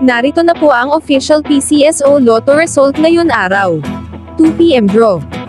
Narito na po ang official PCSO Lotto result ngayon araw. 2 PM draw.